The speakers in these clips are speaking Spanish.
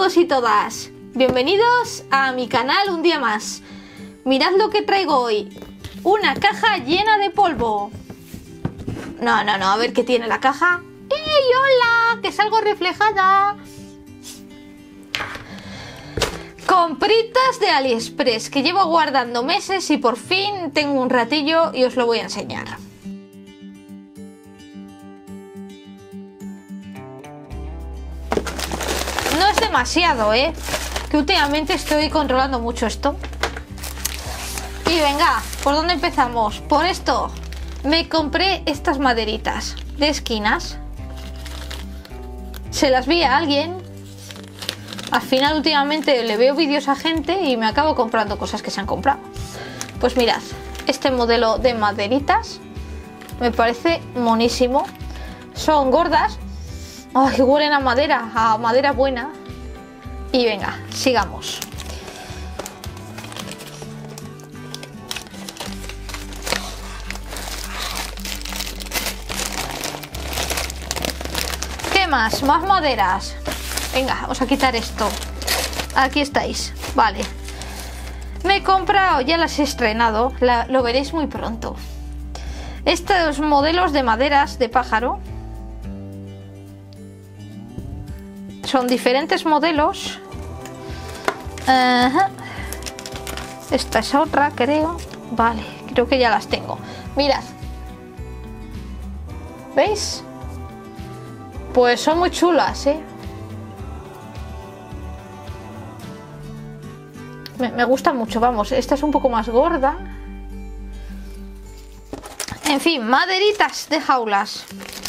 todos y todas, bienvenidos a mi canal un día más. Mirad lo que traigo hoy, una caja llena de polvo. No, a ver qué tiene la caja. ¡Ey, hola! Que salgo reflejada. Compritas de AliExpress que llevo guardando meses y por fin tengo un ratillo y os lo voy a enseñar. No es demasiado, que últimamente estoy controlando mucho esto. Y venga, ¿por dónde empezamos? Por esto. Me compré estas maderitas de esquinas. Se las vi a alguien. Al final últimamente le veo vídeos a gente y me acabo comprando cosas que se han comprado. Pues mirad, este modelo de maderitas me parece monísimo. Son gordas. Ay, huelen a madera buena. Y venga, sigamos. ¿Qué más? Más maderas. Venga, vamos a quitar esto. Aquí estáis. Vale. Me he comprado, ya las he estrenado. Lo veréis muy pronto. Estos modelos de maderas de pájaro. Son diferentes modelos. Esta es otra, creo. Vale, creo que ya las tengo. Mirad. ¿Veis? Pues son muy chulas, Me gusta mucho, vamos. Esta es un poco más gorda. En fin, maderitas de jaulas.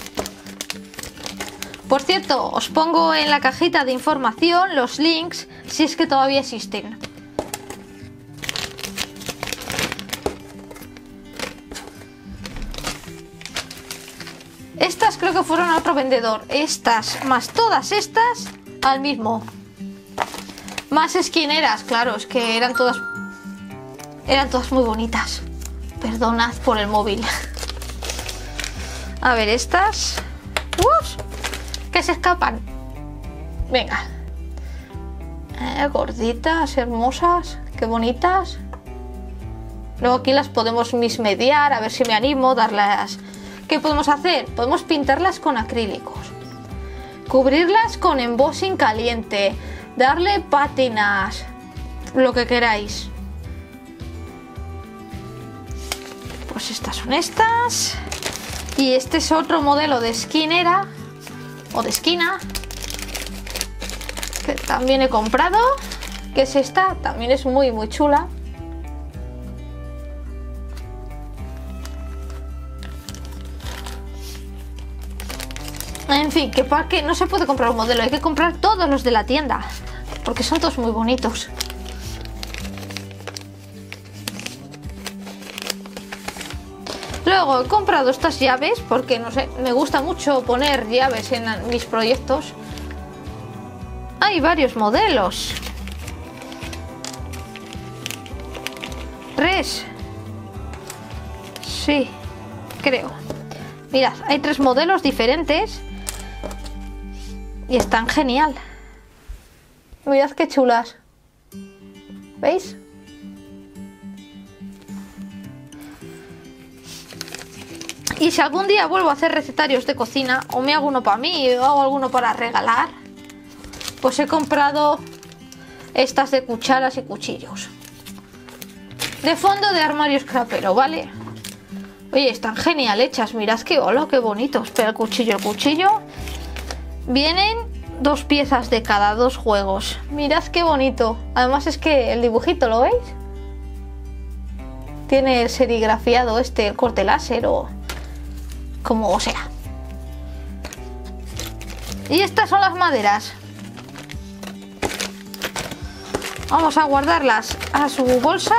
Por cierto, os pongo en la cajita de información los links si es que todavía existen. Estas creo que fueron a otro vendedor. Estas más todas estas al mismo. Más esquineras, claro, es que eran todas muy bonitas. Perdonad por el móvil. A ver, estas. ¡Uf! Que se escapan. Venga. Gorditas, hermosas. Qué bonitas. Luego aquí las podemos mismediar. A ver si me animo. Darlas. ¿Qué podemos hacer? Podemos pintarlas con acrílicos. Cubrirlas con embossing caliente. Darle pátinas. Lo que queráis. Pues estas son estas. Y este es otro modelo de esquinera. O de esquina, que también he comprado, que es esta, también es muy chula. En fin, que para que no se puede comprar un modelo, hay que comprar todos los de la tienda, porque son todos muy bonitos. Luego he comprado estas llaves porque, no sé, me gusta mucho poner llaves en mis proyectos. Hay varios modelos. 3. Sí, creo. Mirad, hay 3 modelos diferentes. Y están genial. Mirad qué chulas. ¿Veis? Y si algún día vuelvo a hacer recetarios de cocina, o me hago uno para mí o hago alguno para regalar, pues he comprado estas de cucharas y cuchillos. De fondo de armario scrapero, ¿vale? Oye, están genial hechas, mirad qué hola, qué bonitos. Espera, el cuchillo. Vienen 2 piezas de cada 2 juegos. Mirad qué bonito. Además es que el dibujito, ¿lo veis? Tiene el serigrafiado el corte láser o como sea. Y estas son las maderas. Vamos a guardarlas a su bolsa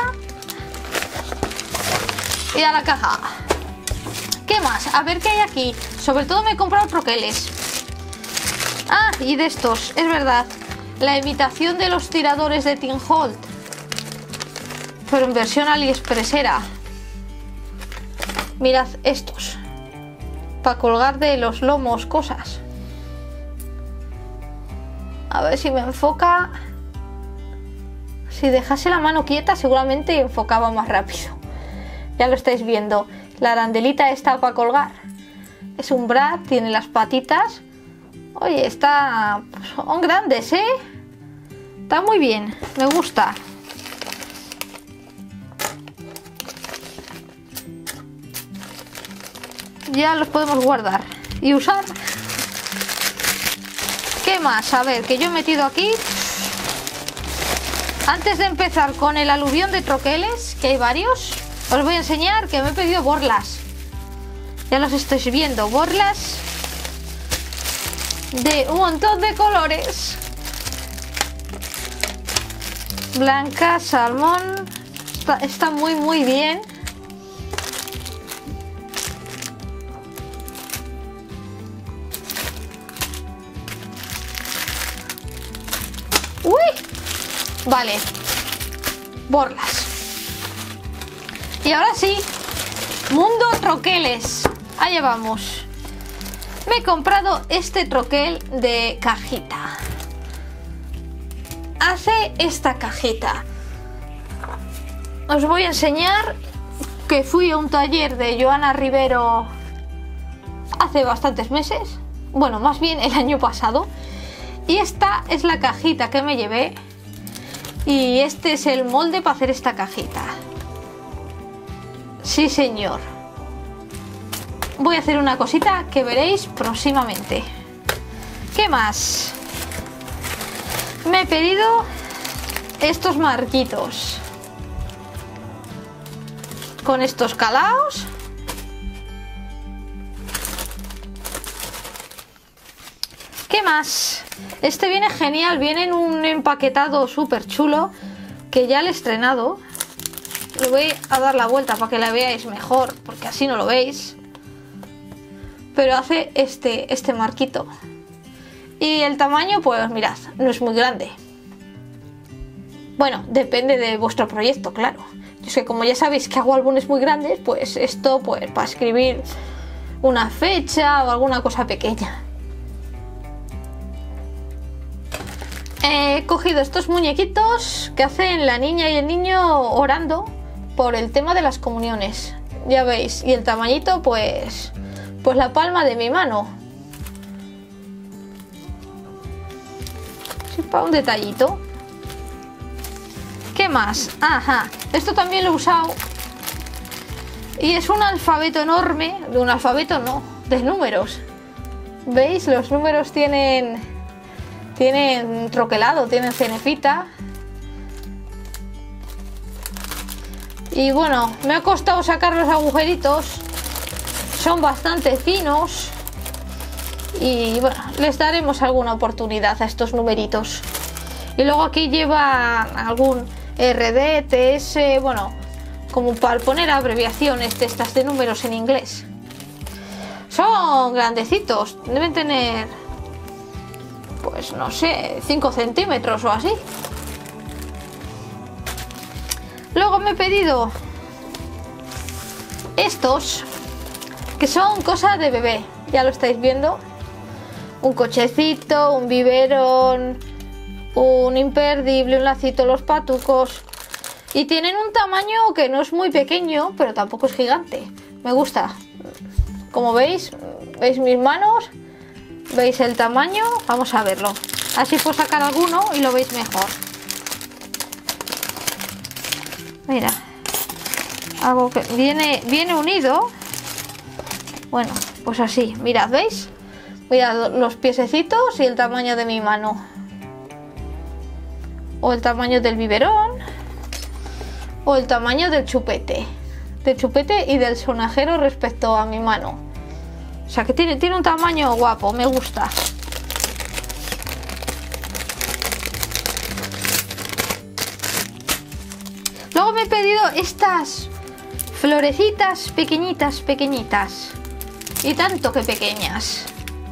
y a la caja. ¿Qué más? A ver qué hay aquí. Sobre todo me he comprado troqueles. Ah, y de estos, es verdad. La imitación de los tiradores de Tim Holt, pero en versión AliExpressera. Mirad estos. Para colgar de los lomos cosas. A ver si me enfoca. Si dejase la mano quieta seguramente enfocaba más rápido. Ya lo estáis viendo. La arandelita está para colgar. Es un Brad, tiene las patitas. Oye, está... son grandes, ¿eh? Está muy bien, me gusta. Ya los podemos guardar y usar. ¿Qué más? A ver, que yo he metido aquí. Antes de empezar con el aluvión de troqueles, que hay varios, os voy a enseñar que me he pedido borlas. Ya los estáis viendo, borlas de un montón de colores. Blanca, salmón, está muy bien. ¡Uy! Vale, borlas. Y ahora sí, mundo troqueles. Allá vamos. Me he comprado este troquel de cajita. Hace esta cajita. Os voy a enseñar que fui a un taller de Joana Rivero hace bastantes meses. Bueno, más bien el año pasado. Y esta es la cajita que me llevé. Y este es el molde para hacer esta cajita. Sí, señor. Voy a hacer una cosita que veréis próximamente. ¿Qué más? Me he pedido estos marquitos con estos calaos. ¿Qué más? Este viene genial, viene en un empaquetado súper chulo que ya le he estrenado. Le voy a dar la vuelta para que la veáis mejor, porque así no lo veis. Pero hace este marquito. Y el tamaño, pues mirad, no es muy grande. Bueno, depende de vuestro proyecto, claro. Yo sé, como ya sabéis que hago álbumes muy grandes, pues esto, pues para escribir una fecha o alguna cosa pequeña. He cogido estos muñequitos que hacen la niña y el niño orando por el tema de las comuniones. Ya veis, y el tamañito, pues la palma de mi mano. Sí, para un detallito. ¿Qué más? Ajá, esto también lo he usado. Y es un alfabeto enorme. De un alfabeto no, de números. ¿Veis? Los números tienen troquelado, tienen cenefita. Y bueno, me ha costado sacar los agujeritos. Son bastante finos. Y bueno, les daremos alguna oportunidad a estos numeritos. Y luego aquí lleva algún RD, TS, bueno, como para poner abreviaciones de estas de números en inglés. Son grandecitos, deben tener, pues no sé, 5 centímetros o así. Luego me he pedido estos, que son cosas de bebé, ya lo estáis viendo. Un cochecito, un biberón, un imperdible, un lacito, los patucos. Y tienen un tamaño que no es muy pequeño, pero tampoco es gigante. Me gusta. Como veis, veis mis manos, veis el tamaño. Vamos a verlo. Así puedo sacar alguno y lo veis mejor. Mira, algo que viene unido. Bueno, pues así, mirad, ¿veis? Mirad los piececitos y el tamaño de mi mano. O el tamaño del biberón. O el tamaño del chupete. Del chupete y del sonajero respecto a mi mano. O sea que tiene un tamaño guapo, me gusta. Luego me he pedido estas florecitas pequeñitas, pequeñitas. Y tanto que pequeñas.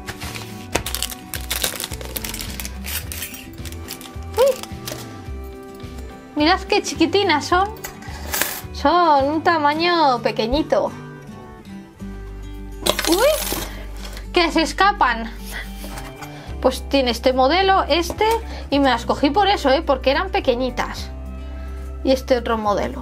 Uy. Mirad qué chiquitinas son. Son un tamaño pequeñito. Uy, que se escapan. Pues tiene este modelo, y me las cogí por eso, porque eran pequeñitas. Y este otro modelo.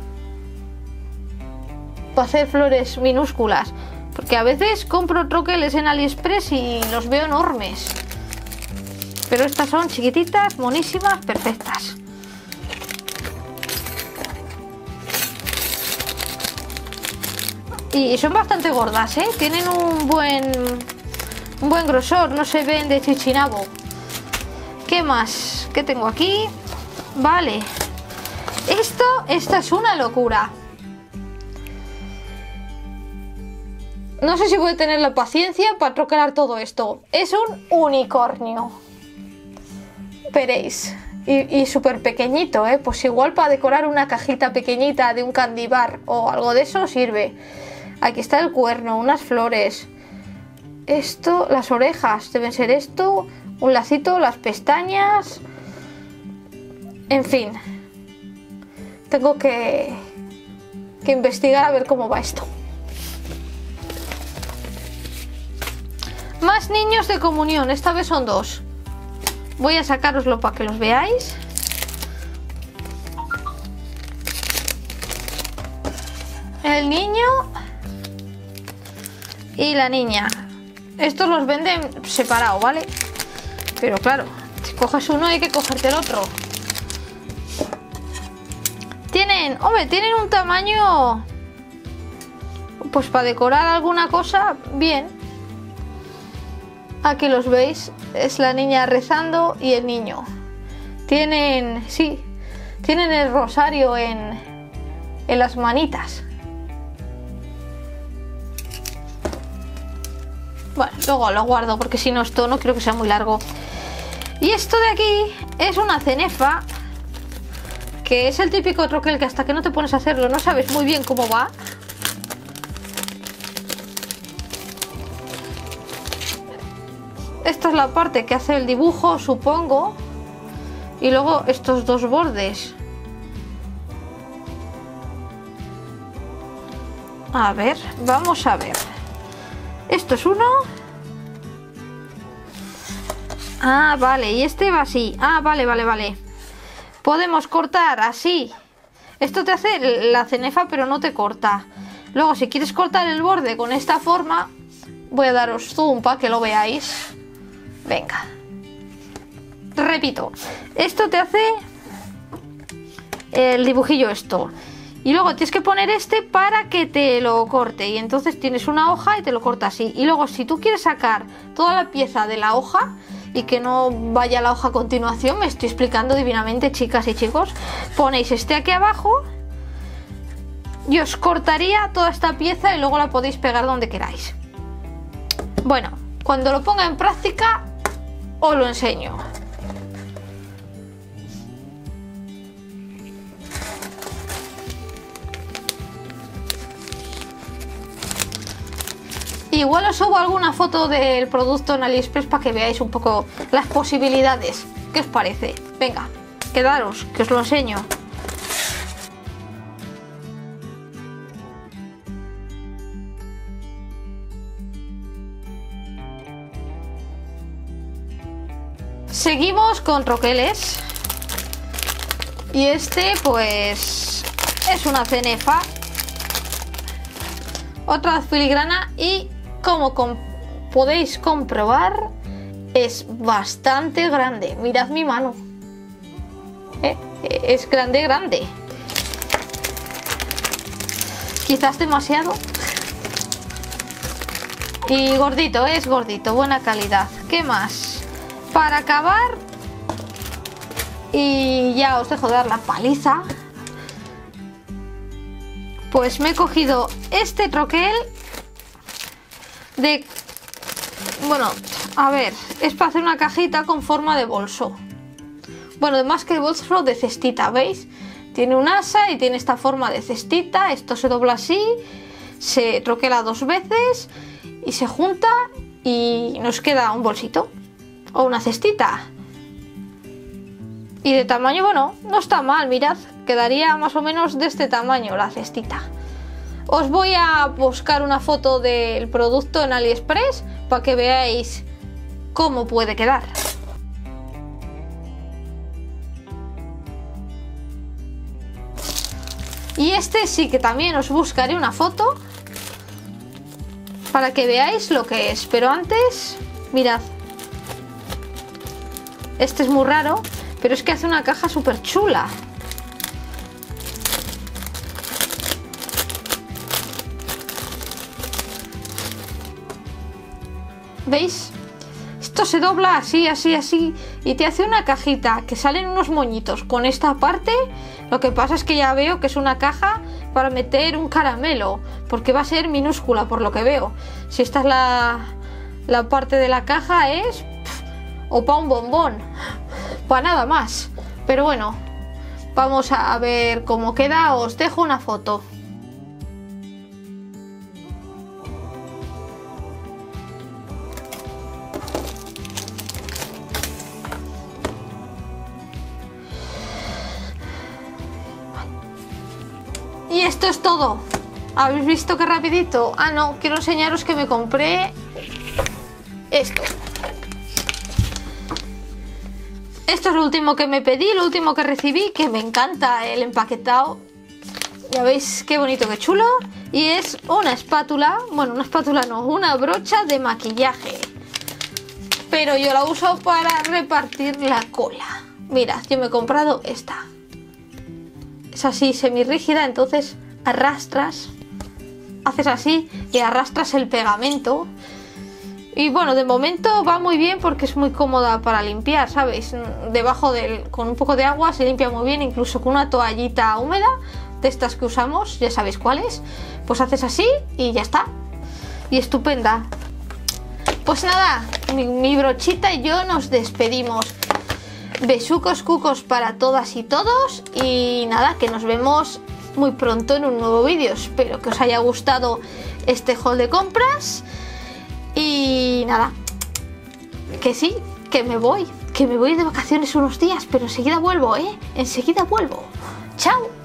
Para hacer flores minúsculas. Porque a veces compro troqueles en AliExpress y los veo enormes. Pero estas son chiquititas, monísimas, perfectas. Y son bastante gordas, tienen un buen grosor, no se ven de chichinabo. ¿Qué más? ¿Qué tengo aquí? Vale. Esta es una locura. No sé si voy a tener la paciencia para troquelar todo esto. Es un unicornio. Veréis. Y súper pequeñito, pues igual para decorar una cajita pequeñita de un candy bar o algo de eso sirve. Aquí está el cuerno, unas flores. Esto, las orejas, deben ser esto. Un lacito, las pestañas. En fin. Tengo que investigar a ver cómo va esto. Más niños de comunión, esta vez son 2. Voy a sacároslo para que los veáis. El niño y la niña. Estos los venden separados, ¿vale? Pero claro, si coges uno hay que cogerte el otro. Tienen un tamaño, pues para decorar alguna cosa, bien. Aquí los veis, es la niña rezando y el niño. Tienen el rosario en las manitas. Bueno, luego lo guardo porque si no esto no quiero que sea muy largo. Y esto de aquí es una cenefa, que es el típico troquel que hasta que no te pones a hacerlo no sabes muy bien cómo va. Esta es la parte que hace el dibujo, supongo. Y luego estos dos bordes. A ver, vamos a ver. Esto es uno. Ah, vale, y este va así. Ah, vale. Podemos cortar así. Esto te hace la cenefa, pero no te corta. Luego, si quieres cortar el borde con esta forma, voy a daros zoom para que lo veáis. Venga. Repito, esto te hace el dibujillo esto. Y luego tienes que poner para que te lo corte. Y entonces tienes una hoja y te lo corta así. Y luego si tú quieres sacar toda la pieza de la hoja y que no vaya la hoja a continuación, me estoy explicando divinamente, chicas y chicos, ponéis aquí abajo y os cortaría toda esta pieza y luego la podéis pegar donde queráis. Bueno, cuando lo ponga en práctica os lo enseño. Igual os subo alguna foto del producto en AliExpress para que veáis un poco las posibilidades. ¿Qué os parece? Venga, quedaros, que os lo enseño. Seguimos con troqueles. Y pues es una cenefa. Otra filigrana y como podéis comprobar es bastante grande. Mirad mi mano. Es grande. Quizás demasiado. Y gordito, es gordito, buena calidad. ¿Qué más? Para acabar, y ya os dejo de dar la paliza, pues me he cogido este troquel de... Bueno, a ver, es para hacer una cajita con forma de bolso. Bueno, más que bolso, de cestita, ¿veis? Tiene un asa y tiene esta forma de cestita. Esto se dobla así, se troquela 2 veces y se junta y nos queda un bolsito o una cestita. Y de tamaño, bueno, no está mal, mirad, quedaría más o menos de este tamaño la cestita. Os voy a buscar una foto del producto en AliExpress para que veáis cómo puede quedar. Y este sí que también os buscaré una foto para que veáis lo que es. Pero antes, mirad. Este es muy raro, pero es que hace una caja súper chula. ¿Veis? Esto se dobla así, así, así y te hace una cajita que salen unos moñitos con esta parte. Lo que pasa es que ya veo que es una caja para meter un caramelo, porque va a ser minúscula por lo que veo. Si esta es la parte de la caja es o para un bombón, para nada más. Pero bueno, vamos a ver cómo queda. Os dejo una foto. Y esto es todo. ¿Habéis visto qué rapidito? Ah, no, quiero enseñaros que me compré esto. Esto es lo último que me pedí, lo último que recibí, que me encanta el empaquetado. Ya veis qué bonito, qué chulo. Y es una espátula, bueno, una espátula no, una brocha de maquillaje. Pero yo la uso para repartir la cola. Mirad, yo me he comprado esta. Es así semirrígida, entonces arrastras, haces así y arrastras el pegamento. Y bueno, de momento va muy bien porque es muy cómoda para limpiar, ¿sabéis? Debajo con un poco de agua se limpia muy bien, incluso con una toallita húmeda de estas que usamos, ya sabéis cuáles. Pues haces así y ya está. Y estupenda. Pues nada, mi brochita y yo nos despedimos. Besucos cucos para todas y todos. Y nada, que nos vemos muy pronto en un nuevo vídeo. Espero que os haya gustado este haul de compras. Y nada, que sí, que me voy de vacaciones unos días, pero enseguida vuelvo, enseguida vuelvo. ¡Chao!